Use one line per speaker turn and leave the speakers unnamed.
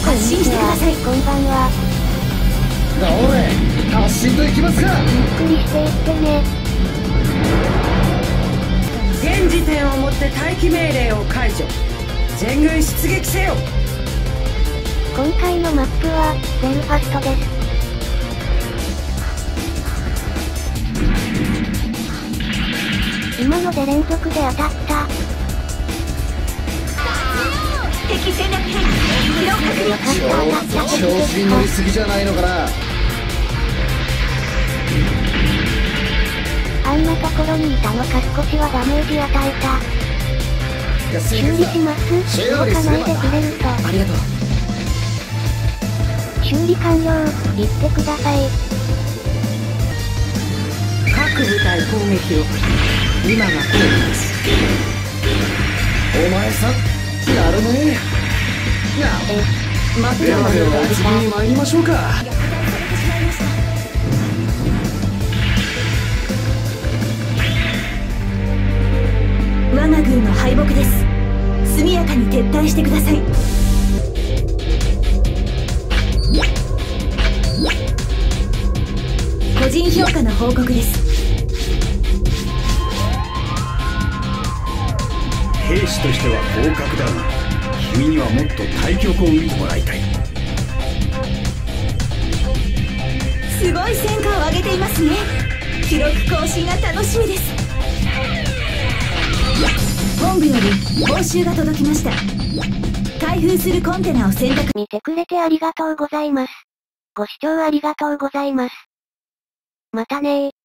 発進してください。
こんばんは。
おい、発進と行きますか。
ゆっくりしていってね。
現時点をもって待機命令を解除。全軍出撃せよ。
今回のマップはベルファストです。今ので連続で当たった。
敵戦略兵器機動確認。
調子に乗りすぎじゃないのかな。
あんなところにいたのか。少しはダメージ与えた。修理します。動かないでくれると。
ありがとう。
修理完了。言ってください。
各部隊攻撃を。今が攻撃です。
お前さんやるね。
待って
では次に参りましょうか。
我が軍の敗北です。速やかに撤退してください。個人評価の報告です。
兵士としては合格だが、君にはもっと対局を見てもらいたい。
すごい戦果を上げていますね。記録更新が楽しみです。本部より報酬が届きました。開封するコンテナを選択。
見てくれてありがとうございます。ご視聴ありがとうございます。またねー。